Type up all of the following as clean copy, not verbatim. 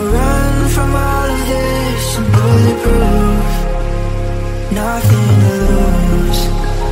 run from all of this. I'm bulletproof, nothing to lose.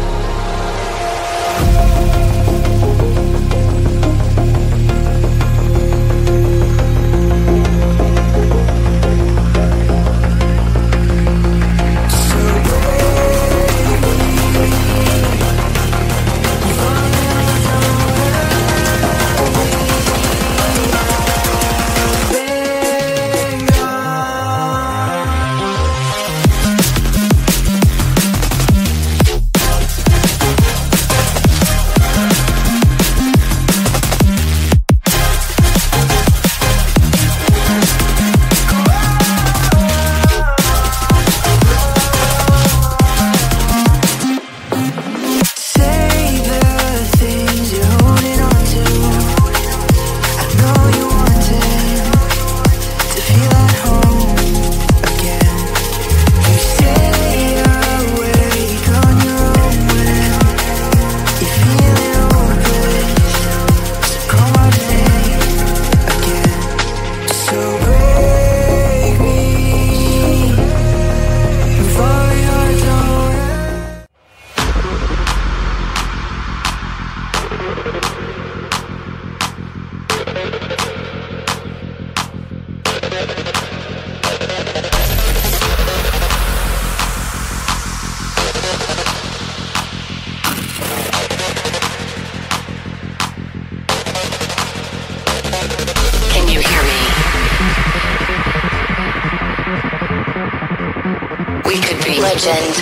Legend.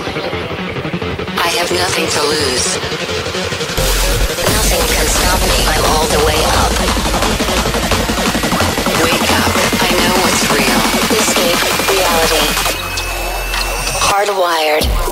I have nothing to lose. Nothing can stop me. I'm all the way up. Wake up. I know what's real. Escape reality. Hardwired.